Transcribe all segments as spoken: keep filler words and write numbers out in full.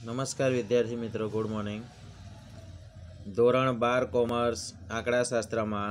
नमस्कार विद्यार्थी मित्रों, गुड मॉर्निंग। ધોરણ બાર કોમર્સ આંકડાશાસ્ત્ર માં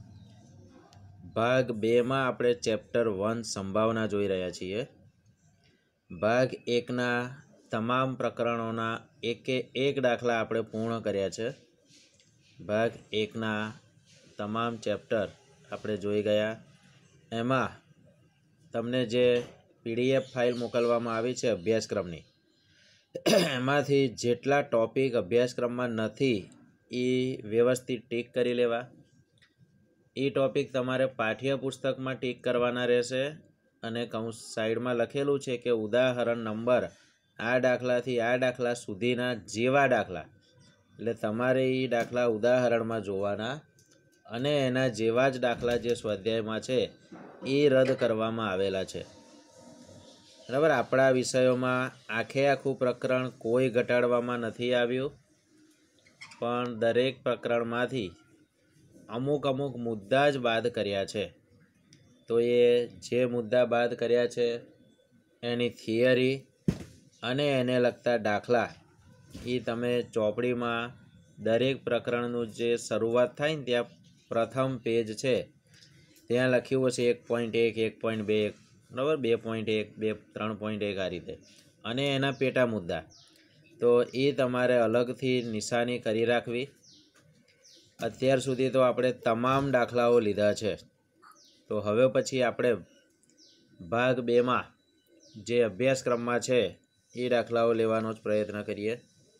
ભાગ બે માં આપણે ચેપ્ટર વન સંભાવના જોઈ રહ્યા છીએ। ભાગ એક ના તમામ પ્રકરણોના એકે એક દાખલા આપણે પૂર્ણ કર્યા છે। ભાગ એક ના તમામ ચેપ્ટર આપણે જોઈ ગયા। એમાં તમને જે પીડીએફ ફાઇલ મોકલવામાં આવી છે અભ્યાસક્રમની, એમાંથી જેટલા ટોપિક અભ્યાસક્રમમાં નથી એ વ્યવસ્થિત ટીક કરી લેવા। એ ટોપિક તમારે પાઠ્યપુસ્તકમાં ટીક કરવાના રહેશે અને કૌંસ સાઈડમાં લખેલું છે કે ઉદાહરણ નંબર આ દાખલાથી આ દાખલા સુધીના જેવા દાખલા, એટલે તમારે એ દાખલા ઉદાહરણમાં જોવાના અને એના જેવા જ દાખલા જે સ્વાધ્યાયમાં છે એ રદ કરવામાં આવેલા છે, બરાબર। આપણા વિષયોમાં આખે આખું પ્રકરણ કોઈ ઘટાડવામાં નથી આવ્યું, પણ દરેક પ્રકરણમાંથી અમુક અમુક મુદ્દા જ બાદ કર્યા છે। તો એ જે મુદ્દા બાદ કર્યા છે એની થિયરી અને એને લગતા દાખલા એ તમે ચોપડીમાં દરેક પ્રકરણનું જે શરૂઆત થાય ને ત્યાં પ્રથમ પેજ છે ત્યાં લખ્યું હશે એક પોઈન્ટ એક, એક પોઈન્ટ બે, બરાબર, બે પોઈન્ટ એક, બે ત્રણ પોઈન્ટ એક આ રીતે, અને એના પેટા મુદ્દા તો એ તમારે અલગથી નિશાની કરી રાખવી। અત્યાર સુધી તો આપણે તમામ દાખલાઓ લીધા છે, તો હવે પછી આપણે ભાગ બેમાં જે અભ્યાસક્રમમાં છે એ દાખલાઓ લેવાનો જ પ્રયત્ન કરીએ।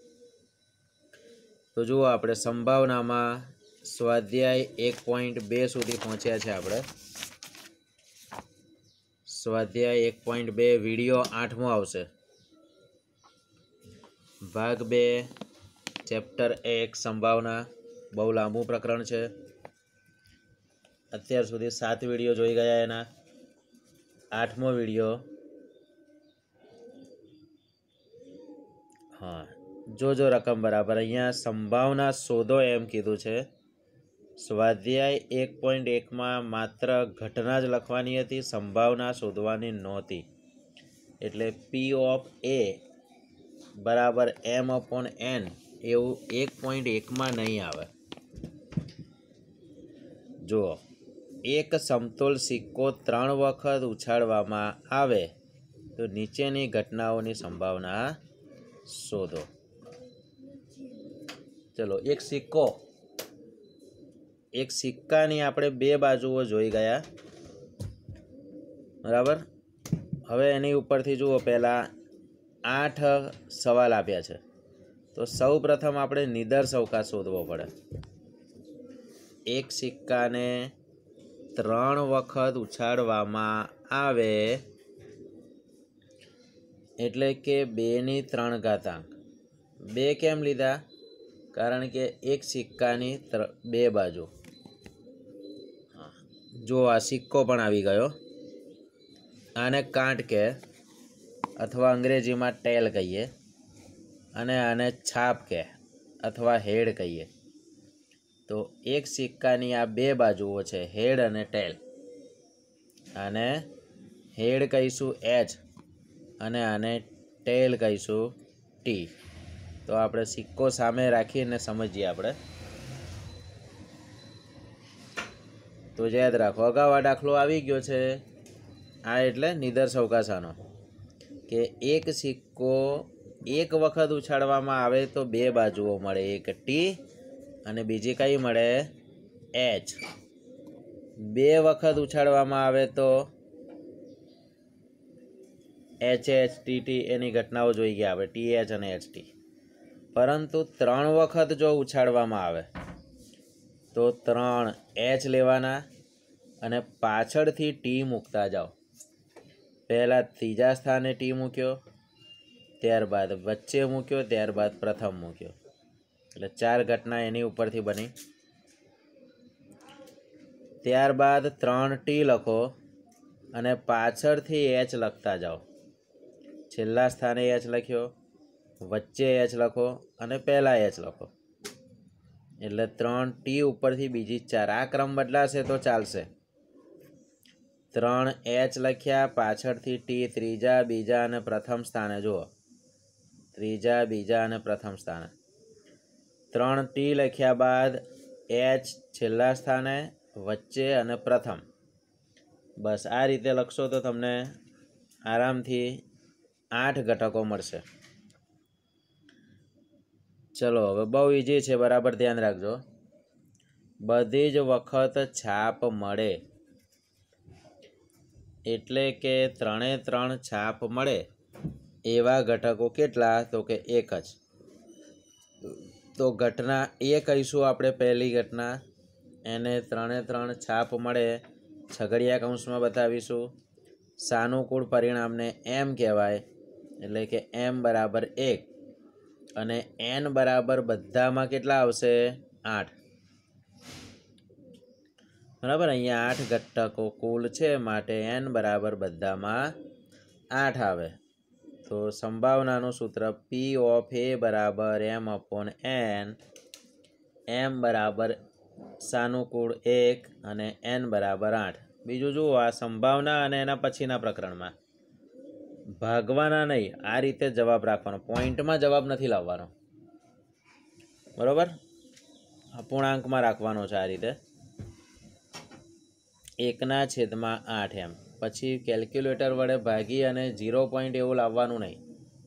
તો જુઓ, આપણે સંભાવનામાં સ્વાધ્યાય એક પોઈન્ટ બે સુધી પહોંચ્યા છે। આપણે સ્વાધ્યાય એક પોઈન્ટ બે વિડીયો આઠમો આવશે। ભાગ બે ચેપ્ટર એક સંભાવના બહુ લાંબુ પ્રકરણ છે। અત્યાર સુધી સાત વિડીયો જોઈ ગયા, એના આઠમો વિડીયો, હા જોજો રકમ બરાબર। અહીંયા સંભાવના શોધો એમ કીધું છે। સ્વાધ્યાય એક પોઈન્ટ એકમાં માત્ર ઘટના જ લખવાની હતી, સંભાવના શોધવાની નહોતી, એટલે પી ઓફ એ બરાબર એમ અપોન એન એવું એક પોઈન્ટ એકમાં નહીં આવે। જુઓ, એક સમતોલ સિક્કો ત્રણ વખત ઉછાળવામાં આવે તો નીચેની ઘટનાઓની સંભાવના શોધો। ચલો, એક સિક્કો, એક સિક્કાની આપણે બે બાજુઓ જોઈ ગયા, બરાબર। હવે એની ઉપરથી જુઓ, પહેલાં આઠ સવાલ આપ્યા છે, તો સૌ પ્રથમ આપણે નિદર્શવકાશ શોધવો પડે। એક સિક્કાને ત્રણ વખત ઉછાળવામાં આવે એટલે કે બેની ત્રણ ઘાતાંક। બે કેમ લીધા? કારણ કે એક સિક્કાની બે બાજુ, જો આ સિક્કો પણ આવી ગયો, આને કાંટ કહે અથવા અંગ્રેજીમાં ટેલ કહીએ, અને આને છાપ કહે અથવા હેડ કહીએ। તો એક સિક્કાની આ બે બાજુઓ છે, હેડ અને ટેલ, આને હેડ કહીશું એચ અને આને ટેલ કહીશું ટી। તો આપણે સિક્કો સામે રાખીને સમજીએ આપણે, તો યાદ રાખો, અગાઉ આ દાખલો આવી ગયો છે, આ એટલે નિદર્શવકાશ આનો, કે એક સિક્કો એક વખત ઉછાળવામાં આવે તો બે બાજુઓ મળે, એક ટી અને બીજી કઈ મળે, એચ। બે વખત ઉછાળવામાં આવે તો એચ એચ ટી ટી એની ઘટનાઓ જોઈ ગયા આપણે, ટી એચ અને એચ ટી। પરંતુ ત્રણ વખત જો ઉછાળવામાં આવે તો ત્રણ એચ લેવાના અને પાછળથી ટી મૂકતા જાઓ। પહેલાં ત્રીજા સ્થાને ટી મૂક્યો, ત્યારબાદ વચ્ચે મૂક્યો, ત્યારબાદ પ્રથમ મૂક્યો, એટલે ચાર ઘટના એની ઉપરથી બની। ત્યારબાદ ત્રણ ટી લખો અને પાછળથી એચ લખતા જાઓ। છેલ્લા સ્થાને એચ લખ્યો, વચ્ચે એચ લખો અને પહેલાં એચ લખો, એટલે ત્રણ ટી ઉપરથી બીજી ચાર। આ ક્રમ બદલાશે તો ચાલશે। ત્રણ એચ લખ્યા, પાછળથી ટી ત્રીજા, બીજા અને પ્રથમ સ્થાને જુઓ, ત્રીજા, બીજા અને પ્રથમ સ્થાને. ત્રણ ટી લખ્યા બાદ એચ છેલ્લા સ્થાને, વચ્ચે અને પ્રથમ. બસ આ રીતે લખશો તો તમને આરામથી આઠ ઘટકો મળશે. ચલો હવે બહુ ઈઝી છે, બરાબર ધ્યાન રાખજો. બધી જ વખત છાપ મળે એટલે કે ત્રણે ત્રણ છાપ મળે એવા ઘટકો કેટલા? તો કે એક જ. તો ઘટના એ કહીશું આપણે, પહેલી ઘટના, એને ત્રણે ત્રણ છાપ મળે છગડિયા કૌંસમાં બતાવીશું. સાનુકૂળ પરિણામને એમ કહેવાય, એટલે કે એમ બરાબર એક, અને એન બરાબર બધામાં કેટલા આવશે? આઠ. બરાબર, અહીંયા આઠ ઘટકો કુલ છે, માટે એન બરાબર બધામાં આઠ આવે. તો સંભાવનાનું સૂત્ર પી ઓફ એ બરાબર એમ અપોન એન. એમ બરાબર સાનુકૂળ એક અને એન બરાબર આઠ. બીજું જુઓ, આ સંભાવના અને એના પછીના પ્રકરણમાં ભાગવાના નહીં, આ રીતે જવાબ રાખવાનો, પોઈન્ટમાં જવાબ નથી લાવવાનો. બરાબર, અપૂર્ણાંકમાં રાખવાનો છે આ રીતે. એકના છેદમાં આઠ એમ, પછી કેલ્ક્યુલેટર વડે ભાગી અને ઝીરો પોઈન્ટ એવું લાવવાનું નહીં.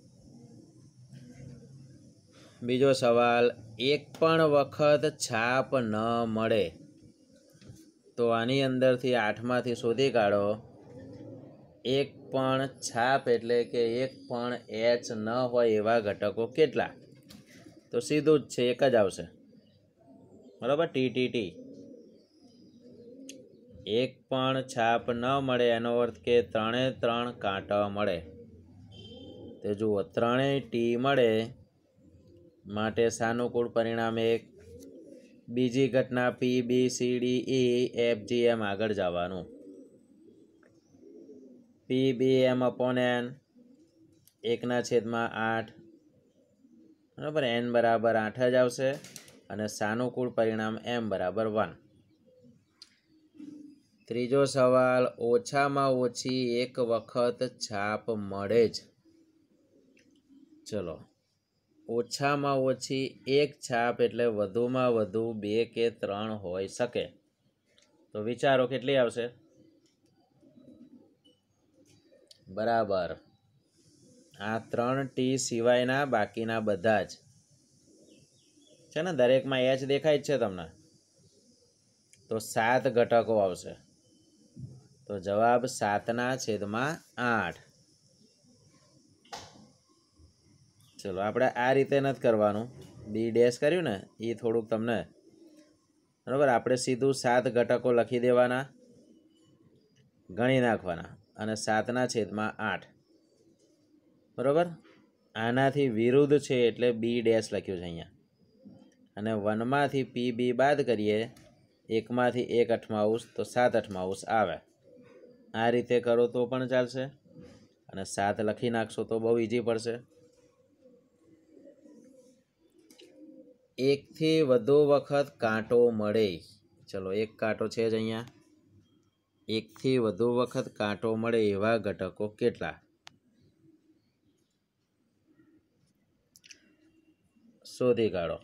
બીજો સવાલ, એક પણ વખત છાપ ન મળે તો આની અંદરથી આઠમાંથી શોધી કાઢો એક પણ છાપ એટલે કે એક પણ એચ ન હોય એવા ઘટકો કેટલા? તો સીધું જ છે, એક જ આવશે. બરાબર, ટી ટી ટી. એક પણ છાપ ન મળે એનો અર્થ કે ત્રણે ત્રણ કાંટા મળે. તો જુઓ, ત્રણેય ટી મળે માટે સાનુકૂળ પરિણામ એક. બીજી ઘટના P B C D E F G એમ આગળ જવાનું. પી બી એમ અપોન એન, એકના છેદમાં આઠ. બરાબર, એન બરાબર આઠ જ આવશે અને સાનુકૂળ પરિણામ એમ બરાબર વન. ત્રીજો સવાલ, ઓછામાં ઓછી એક વખત છાપ મળે જ. ચલો, ઓછામાં ઓછી એક છાપ એટલે વધુમાં વધુ બે કે ત્રણ હોઈ શકે. તો વિચારો કેટલી આવશે? બરાબર, આ ત્રણ ટી સિવાયના બાકીના બધા જ છે ને, દરેકમાં એચ દેખાય જ છે તમને. તો સાત ઘટકો આવશે. તો જવાબ સાતના છેદમાં આઠ. ચલો, આપણે આ રીતે નથી કરવાનું, બી ડેશ કર્યું ને એ થોડુંક તમને, બરાબર, આપણે સીધું સાત ઘટકો લખી દેવાના, ગણી નાખવાના અને સાતના છેદમાં આઠ. બરાબર, આનાથી વિરુદ્ધ છે એટલે બી ડેશ લખ્યું છે અહીંયા. અને વનમાંથી પી બી બાદ કરીએ, એકમાંથી એક અઠમાઉસ, તો સાત અઠમાઉસ આવે. આ રીતે કરો તો પણ ચાલશે, અને સાત લખી નાખશો તો બહુ ઈઝી પડશે. એકથી વધુ વખત કાંટો મળે. ચલો, એક કાંટો છે જ અહીંયા. એકથી વધુ વખત કાંટો મળે એવા ઘટકો કેટલા? શોધી કાઢો.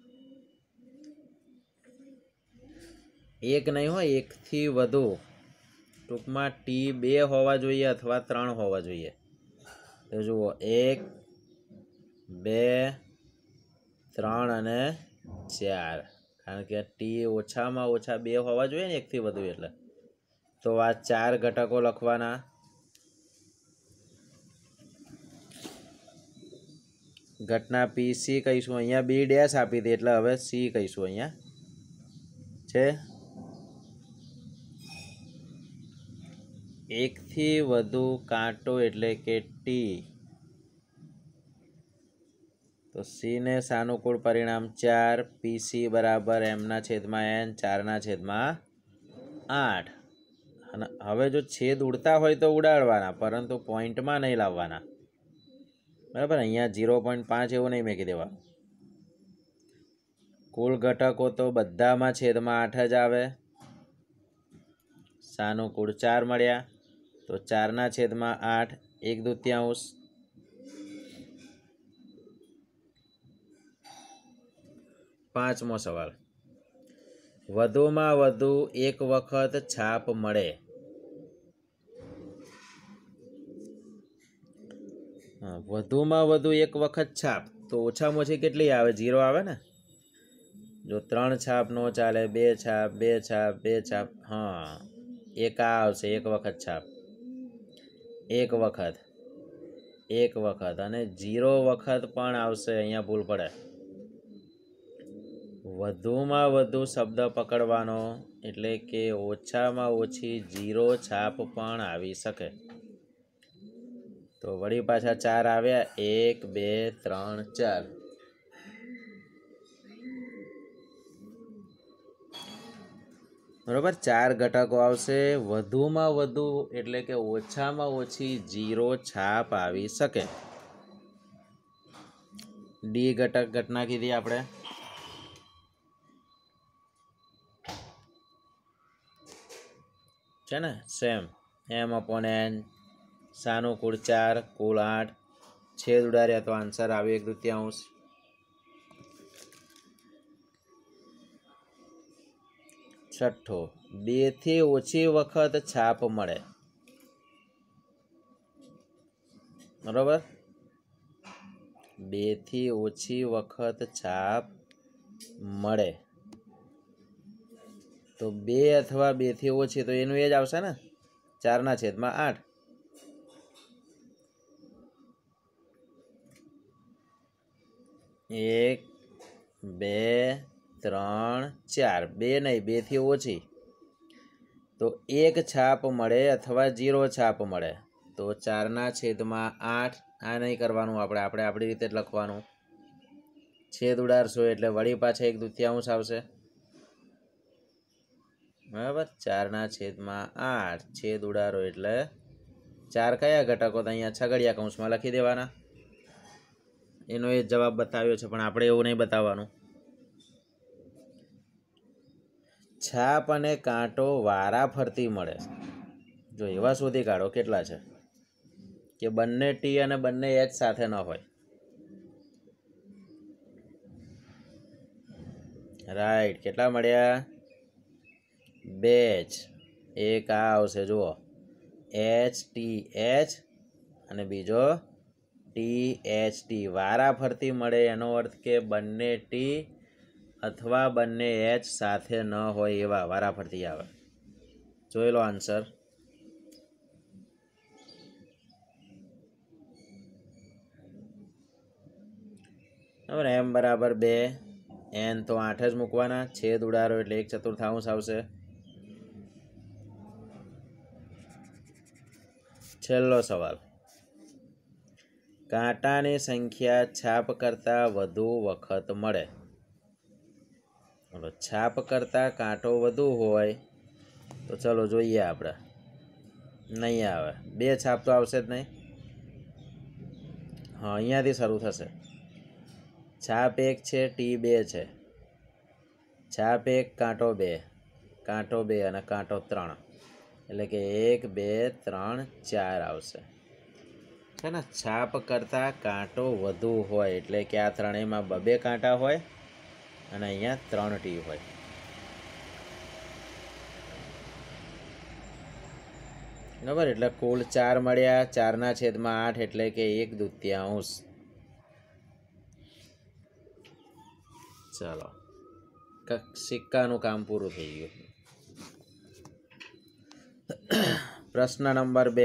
એક નહીં હોય, એકથી વધુ. ટૂંકમાં ટી બે હોવા જોઈએ અથવા ત્રણ હોવા જોઈએ. તો જુઓ, એક, બે, ત્રણ અને ચાર. કારણ કે ટી ઓછામાં ઓછા બે હોવા જોઈએ ને એકથી વધુ એટલે. તો આ ચાર ઘટકો લખવાના. ઘટના પી સી કહીશું, અહીંયા બી ડેશ આપી હતી એટલે હવે સી કહીશું. અહીંયા છે એકથી વધુ કાંટો એટલે કે ટી. તો સી ને સાનુકૂળ પરિણામ ચાર, પીસી બરાબર એમના છેદમાં એન, ચારના છેદમાં આઠ. અને હવે જો છેદ ઉડતા હોય તો ઉડાડવાના, પરંતુ પોઈન્ટમાં નહીં લાવવાના. બરાબર, અહીંયા ઝીરો પોઈન્ટ પાંચ એવું નહીં મૂકી દેવાનું. કુલ ઘટકો તો બધામાં છેદમાં આઠ જ આવે. સાનુકૂળ ચાર મળ્યા, તો ચારના છેદમાં આઠ, એક દૂત્યાંશ. પાંચમો સવાલ, વધુમાં વધુ એક વખત છાપ મળે. હા, વધુમાં વધુ એક વખત છાપ તો ઓછામાં ઓછી કેટલી આવે? ઝીરો આવે ને. જો ત્રણ છાપ નો ચાલે, બે છાપ, બે છાપ, બે છાપ, હા એક આ આવશે, એક વખત છાપ, એક વખત, એક વખત, અને ઝીરો વખત પણ આવશે. અહીંયા ભૂલ પડે. વધુમાં વધુ શબ્દ પકડવાનો એટલે કે ઓછામાં ઓછી ઝીરો છાપ પણ આવી શકે. તો વળી પાછા ચાર આવ્યા, એક, બે, ત્રણ, ચાર. બરોબર, ચાર ઘટકો આવશે. વધુમાં વધુ એટલે કે ઓછામાં ઓછી ઝીરો છાપ આવી શકે. ડી ઘટક ઘટના કીધી આપણે. છે ને સેમ, એમ અપોન એન, સાનુકૂળ ચાર, કુલ આઠ, છેદ ઉડાડ્યા તો આન્સર આવે એક તૃતીયાંશ. છઠ્ઠો, બે થી ઓછી વખત છાપ મળે. બરોબર, બે થી ઓછી વખત છાપ મળે તો બે અથવા બે થી ઓછી તો એનું એ જ આવશે ને, ચારના છેદમાં આઠ. એક, બે, ત્રણ, ચાર. બે નહીં, બે થી ઓછી તો એક છાપ મળે અથવા ઝીરો છાપ મળે. તો ચારના છેદમાં આઠ. આ નહીં કરવાનું આપણે, આપણે આપણી રીતે જ લખવાનું. છેદ ઉડાડશો એટલે વળી પાછા એક તૃતીયાંશ આવશે. બરાબર, ચારના છેદમાં આઠ, છેદ ઉડાડો એટલે ચાર કયા ઘટકો? તો અહીંયા છગડિયા કૌંસમાં લખી દેવાના. એનો એ જવાબ બતાવ્યો છે, પણ આપણે એવું નહીં બતાવવાનું. છાપ અને કાંટો વારા ફરતી મળે. જો એવા શોધી કાઢો કેટલા છે કે બંને ટી અને બંને એચ સાથે ન હોય. રાઈટ, કેટલા મળ્યા? બે જ. એક આ આવશે, જુઓ, એચ ટી એચ અને બીજો ટી એચ ટી. વારા ફરતી મળે એનો અર્થ કે બંને ટી અથવા બંને એચ સાથે ન હોય એવા વારા ફરતી આવે. જોઈ લો આન્સર. બરાબર, એમ બરાબર બે, એન તો આઠ જ મૂકવાના. છેદ ઉડાડો એટલે એક ચતુર્થાંશ આવશે. છેલ્લો સવાલ, કાંટાની સંખ્યા છાપ કરતાં વધુ વખત મળે. છાપ કરતાં કાંટો વધુ હોય તો ચલો જોઈએ આપણે. નહીં આવે, બે છાપ તો આવશે જ નહીં. હા, અહીંયાથી શરૂ થશે. છાપ એક છે, ટી બે છે. છાપ એક, કાંટો બે, કાંટો બે અને કાંટો ત્રણ, એટલે કે એક, બે, ત્રણ, ચાર આવશે. છે ને, છાપ કરતાં કાંટો વધુ હોય એટલે કે આ ત્રણેયમાં બબે કાંટા હોય અને અહીંયા ત્રણ ટી હોય. બરાબર, એટલે કુલ ચાર મળ્યા. ચારના છેદમાં આઠ એટલે કે એક દૂત્યાંશ. ચાલો, સિક્કાનું કામ પૂરું થઈ ગયું. પ્રશ્ન નંબર બે,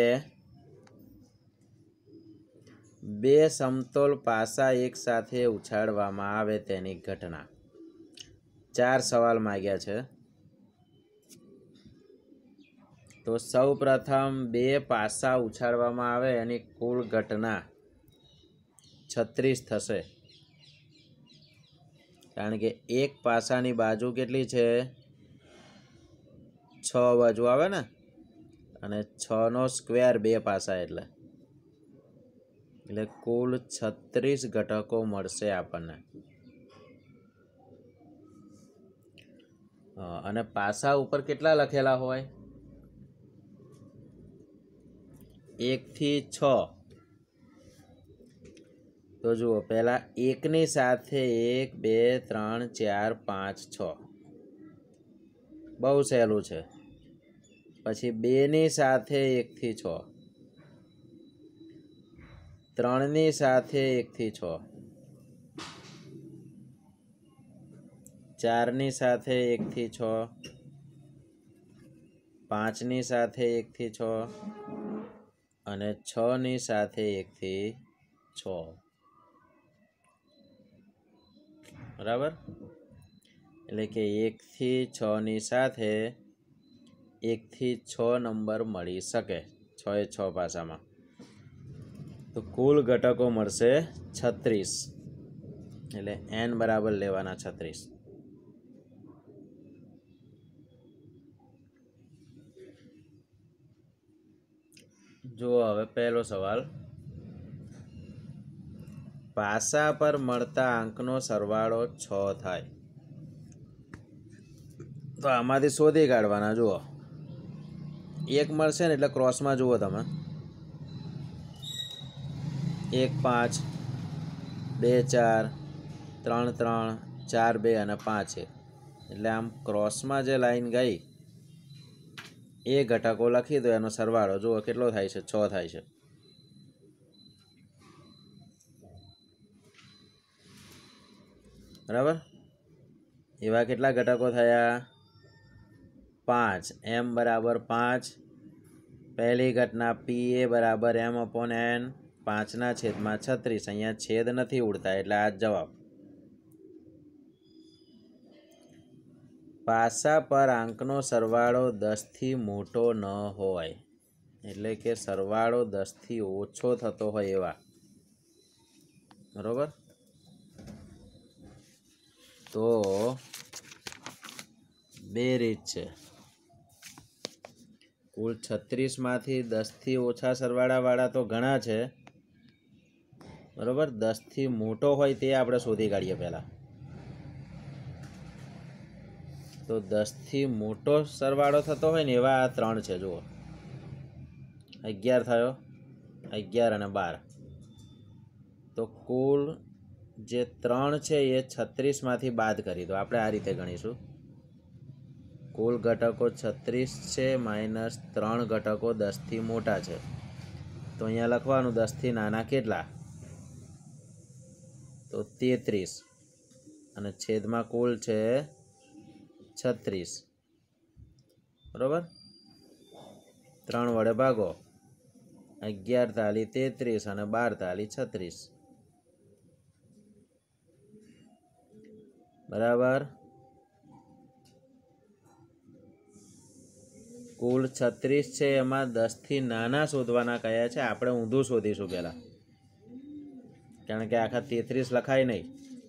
બે સમતોલ પાસા એક સાથે ઉછાળવામાં આવે તેની ઘટના. ચાર સવાલ માંગ્યા છે. તો સૌ પ્રથમ બે પાસા ઉછાળવામાં આવે એની કુલ ઘટના છત્રીસ થશે. કારણ કે એક પાસાની બાજુ કેટલી છે? છ બાજુ આવે ને, અને છ નો સ્ક્વેર બે પાસા એટલે એટલે કુલ છત્રીસ ઘટકો મળશે આપણને. અને પાસા ઉપર કેટલા લખેલા હોય? એક થી છ. તો જુઓ પહેલાં એકની સાથે એક બે ત્રણ ચાર પાંચ છ બહુ સહેલું છે. પછી બેની સાથે એકથી છ, ત્રણની સાથે એકથી છ, ચારની સાથે એકથી છ, પાંચની સાથે એકથી છ અને છની સાથે એકથી છ. બરાબર. એટલે કે એકથી છની સાથે એકથી છ નંબર મળી શકે છ એ છ પાસામાં. તો કુલ ઘટકો મળશે છત્રીસ. એટલે એન બરાબર લેવાના છત્રીસ. જુઓ હવે પહેલો સવાલ. પાસા પર મળતા આંકનો સરવાળો છ થાય. તો આમાંથી શોધી કાઢવાના. જુઓ એક મળશે ને એટલે ક્રોસમાં જુઓ તમે, એક પાંચ, બે ચાર, ત્રણ ત્રણ, ચાર બે અને પાંચ એક. એટલે આમ ક્રોસમાં જે લાઈન ગઈ એ ઘટકો લખી દો, એનો સરવાળો જુઓ કેટલો થાય છે, છ થાય છે. બરાબર. એવા કેટલા ઘટકો થયા? પાંચ. એમ બરાબર પાંચ. પહેલી ઘટના પી એ બરાબર એમ અપોન એન, પાંચના છેદમાં છત્રીસ. અહીંયા છેદ નથી ઉડતા એટલે આ જવાબ. પાસા પર આંકનો સરવાળો દસથી મોટો ન હોય, એટલે કે સરવાળો દસથી ઓછો થતો હોય એવા. બરાબર. તો બે રીત છે. કુલ છત્રીસમાંથી દસથી ઓછા સરવાળાવાળા તો ઘણા છે. બરાબર. દસથી મોટો હોય તે આપણે શોધી કાઢીએ પહેલાં. તો દસથી મોટો સરવાળો થતો હોય ને એવા આ ત્રણ છે. જુઓ અગિયાર થયો, અગિયાર અને બાર. તો કુલ જે ત્રણ છે એ છત્રીસમાંથી બાદ કરી દો. આપણે આ રીતે ગણીશું. કુલ ઘટકો છત્રીસ છે માઇનસ ત્રણ ઘટકો દસથી મોટા છે. તો અહીંયા લખવાનું દસથી નાના કેટલા? તો તેત્રીસ અને છેદમાં કુલ છે છત્રીસ. બરાબર. ત્રણ વડે ભાગો. અગિયાર તાલી તેત્રીસ અને બાર તાલી છત્રીસ. બરાબર. કુલ છત્રીસ છે, એમાં દસથી નાના શોધવાના કયા છે આપણે ઊંધું શોધીશું પહેલાં, કારણ કે આખા તેત્રીસ લખાય નહીં.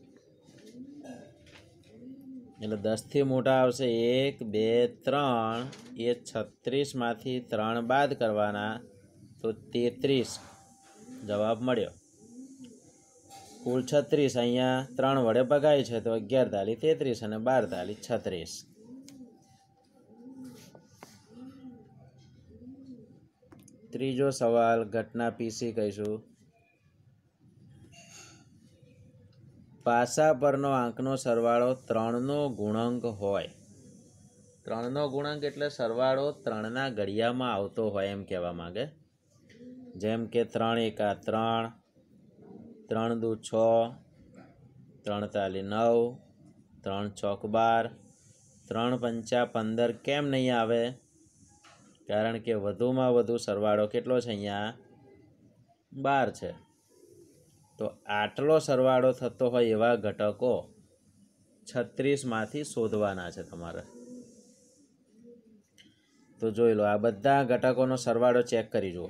એટલે દસથી મોટા આવશે એક બે ત્રણ. એ છત્રીસમાંથી ત્રણ બાદ કરવાના તો તેત્રીસ જવાબ મળ્યો. કુલ છત્રીસ અહીંયા ત્રણ વડે ભગાય છે તો અગિયાર તાલી તેત્રીસ અને બાર તાલી છત્રીસ. ત્રીજો સવાલ ઘટના પીસી કહીશું. પાસા પરનો આંકનો સરવાળો ત્રણનો ગુણાંક હોય. ત્રણનો ગુણાંક એટલે સરવાળો ત્રણના ઘડિયામાં આવતો હોય એમ કહેવા માંગે. જેમ કે ત્રણ એકા ત્રણ, ત્રણ દુ છ, ત્રણ તાલી નવ, ત્રણ ચોક બાર, ત્રણ પંચા પંદર. કેમ નહીં આવે? કારણ કે વધુમાં વધુ સરવાળો કેટલો છે અહીંયા? બાર છે. તો આટલો સરવાળો થતો હોય એવા ઘટકો છત્રીસમાંથી શોધવાના છે તમારે. તો જોઈ લો, આ બધા ઘટકોનો સરવાળો ચેક કરી જુઓ.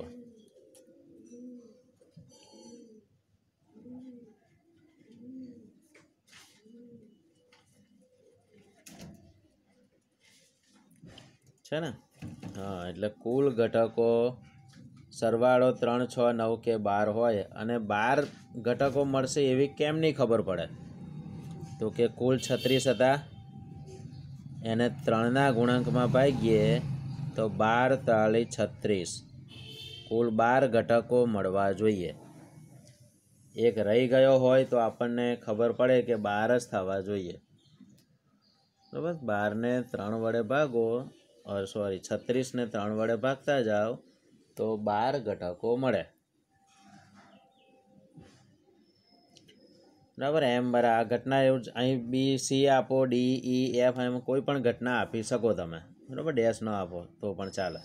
છે ને? હા. એટલે કુલ ઘટકો સરવાળો ત્રણ છ નવ કે બાર હોય અને બાર ઘટકો મળશે એવી કેમ નહીં ખબર પડે? તો કે કુલ છત્રીસ હતા, એને ત્રણના ગુણાંકમાં ભાગીએ તો બાર તાળી છત્રીસ. કુલ બાર ઘટકો મળવા જોઈએ. એક રહી ગયો હોય તો આપણને ખબર પડે કે બાર જ થવા જોઈએ, બરાબર. બારને ત્રણ વડે ભાગો, સોરી છત્રીસને ત્રણ વડે ભાગતા જાઓ તો બાર ઘટકો મળે, બરાબર. એમ બરાબર આ ઘટના એવું જ અહીં બી સી આપો, ડી ઈ એફ, એમ કોઈ પણ ઘટના આપી શકો તમે, બરાબર. ડેશ ન આપો તો પણ ચાલે.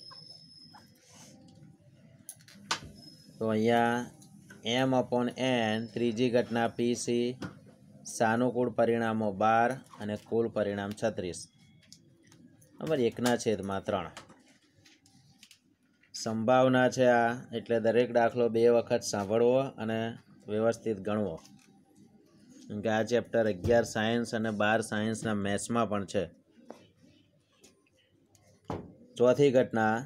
તો અહીંયા એમ અપોન એન ત્રીજી ઘટના પી સી, સાનુકૂળ પરિણામો બાર અને કુલ પરિણામ છત્રીસ, બરાબર. એકના છેદમાં ત્રણ સંભાવના છે આ, એટલે દરેક દાખલો બે વખત સાંભળવો અને વ્યવસ્થિત ગણવો, કેમ કે આ ચેપ્ટર અગિયાર સાયન્સ અને બાર સાયન્સના મેથ્સમાં પણ છે. ચોથી ઘટના,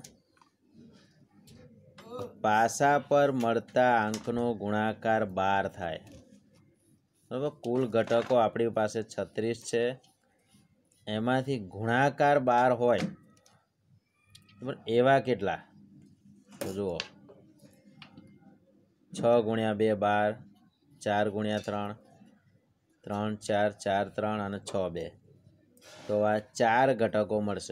પાસા પર મળતા આંકનો ગુણાકાર બાર થાય, બરાબર. કુલ ઘટકો આપણી પાસે છત્રીસ છે, એમાંથી ગુણાકાર બાર હોય, બરાબર. એવા કેટલા? તો જુઓ, છ ગુણ્યા બે બાર, ચાર ગુણ્યા ત્રણ, ત્રણ ચાર, ચાર ત્રણ અને છ બે, તો આ ચાર ઘટકો મળશે,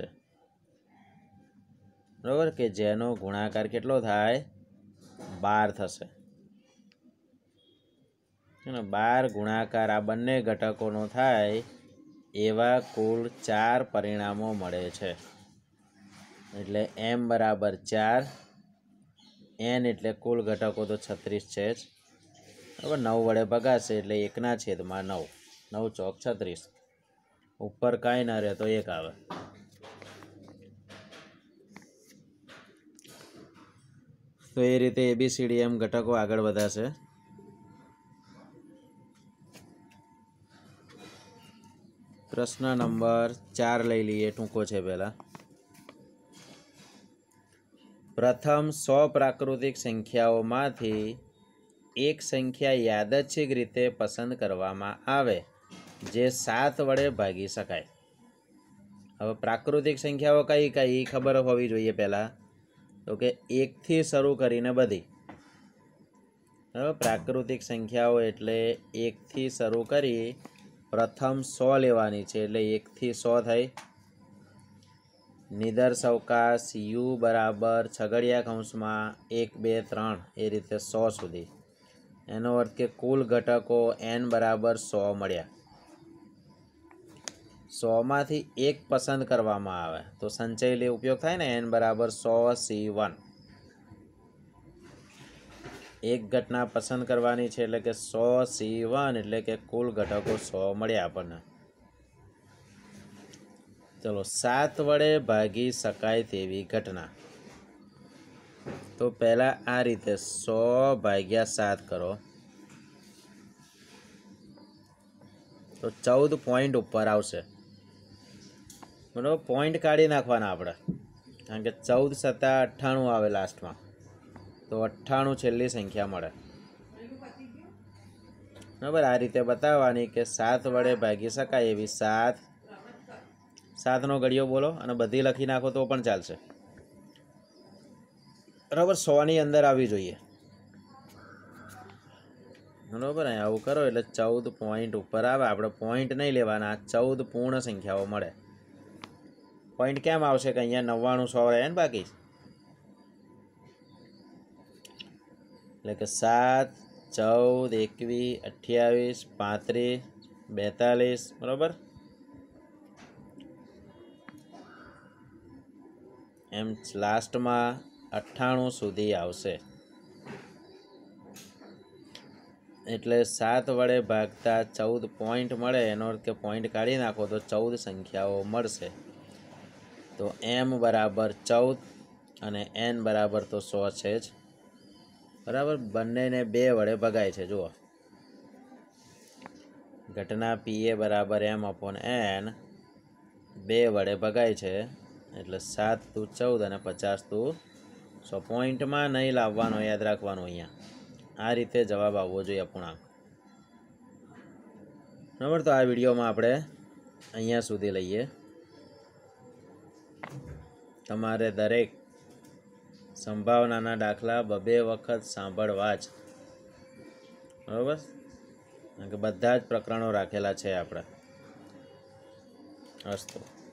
બરાબર, કે જેનો ગુણાકાર કેટલો થાય? બાર થશે. બાર ગુણાકાર આ બંને ઘટકોનો થાય એવા કુલ ચાર પરિણામો મળે છે. એટલે એમ બરાબર ચાર, એન એટલે કુલ ઘટકો તો છત્રીસ છે જ, બરાબર. નવ વડે ભગાશે એટલે એકના છેદમાં નવ, નવ ચોક છત્રીસ, ઉપર કાંઈ ના રહે તો એક આવે. તો એ રીતે એબીસીડી એમ ઘટકો આગળ વધાશે. પ્રશ્ન નંબર ચાર લઈ લઈએ, ટૂંકો છે. પહેલા પ્રથમ સો પ્રાકૃતિક સંખ્યાઓમાંથી એક સંખ્યા યાદચ્છિક રીતે પસંદ કરવામાં આવે જે સાત વડે ભાગી શકાય. હવે પ્રાકૃતિક સંખ્યાઓ કઈ કઈ ખબર હોવી જોઈએ પહેલાં, તો કે એકથી શરૂ કરીને બધી, બરાબર. પ્રાકૃતિક સંખ્યાઓ એટલે એકથી શરૂ કરી પ્રથમ સો લેવાની છે, એટલે એકથી સો થઈ. નિદર્શ અવકાશ યુ બરાબર છગડિયા કૌંસમાં એક બે ત્રણ એ રીતે સો સુધી, એનો અર્થ કે કુલ ઘટકો એન બરાબર સો મળ્યા. સોમાંથી એક પસંદ કરવામાં આવે તો સંચય લે ઉપયોગ થાય ને, એન બરાબર સો સી વન. એક ઘટના પસંદ કરવાની છે એટલે કે સો સી વન, એટલે કે કુલ ઘટકો સો મળ્યા આપણને. ચલો, સાત વડે ભાગી શકાય તેવી ઘટના, તો પહેલા આ રીતે સો ભાગ્યા સાત કરો તો ચૌદ પોઈન્ટ ઉપર આવશે, બરાબર. પોઈન્ટ કાઢી નાખવાના આપણે, કારણ કે ચૌદ સત્તા અઠ્ઠાણું આવે લાસ્ટમાં, તો અઠ્ઠાણું છેલ્લી સંખ્યા મળે, બરાબર. આ રીતે બતાવવાની કે સાત વડે ભાગી શકાય એવી સાત, સાતનો ઘડિયો બોલો અને બધી લખી નાખો તો પણ ચાલશે, બરાબર. સોની અંદર આવી જોઈએ, બરાબર. અહીં આવું કરો એટલે ચૌદ પોઈન્ટ ઉપર આવે. આપણે પોઈન્ટ નહીં લેવાના, ચૌદ પૂર્ણ સંખ્યાઓ મળે. પોઈન્ટ કેમ આવશે કે અહીંયા નવ્વાણું સો રહે ને બાકી, એટલે કે સાત, ચૌદ, એકવીસ, અઠ્યાવીસ, પાંત્રીસ, બેતાલીસ, બરાબર. એમ લાસ્ટમાં અઠ્ઠાણું સુધી આવશે. એટલે સાત વડે ભાગતા ચૌદ પોઈન્ટ મળે, એનો અર્થ કે પોઈન્ટ કાઢી નાખો તો ચૌદ સંખ્યાઓ મળશે. તો એમ બરાબર ચૌદ અને એન બરાબર તો સો છે જ, બરાબર. બંનેને બે વડે ભગાય છે. જુઓ, ઘટના પી એ બરાબર એમ અપોન એન બે વડે ભગાય છે, એટલે સાત ટુ ચૌદ અને પચાસ ટુ સો. પોઈન્ટમાં નહીં લાવવાનો, યાદ રાખવાનું. અહીંયા આ રીતે જવાબ આવવો જોઈએ અપૂર્ણાંક, બરાબર. તો આ વિડીયોમાં આપણે અહીંયા સુધી લઈએ. તમારે દરેક સંભાવનાના દાખલા બબે વખત સાંભળવા જ, બરાબર, કારણ કે બધા જ પ્રકરણો રાખેલા છે આપણા. અસ્તુ.